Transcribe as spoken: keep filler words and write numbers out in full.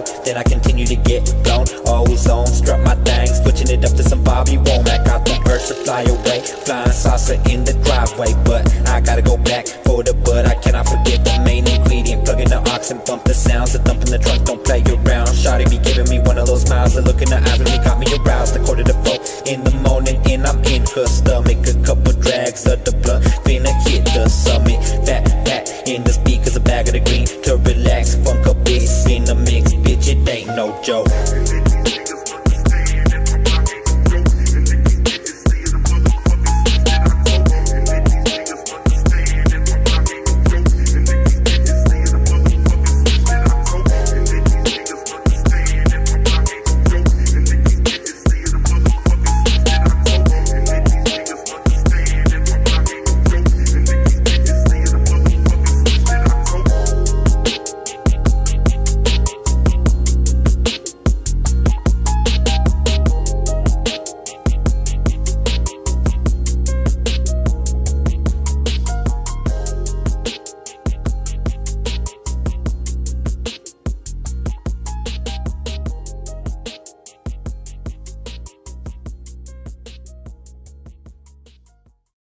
then I continue to get blown. Ozone, strut my thing, switching it up to some Bobby Womack. Got the urge to fly away, flying saucer in the driveway, but I gotta go back for the bud. I cannot forget the main ingredient. Plug in the aux and bump the sounds, the thump in the trunk, don't play around. Shawty be giving me one of those smiles, the look in the eyes really got me aroused. A quarter to four in the morning and I'm in her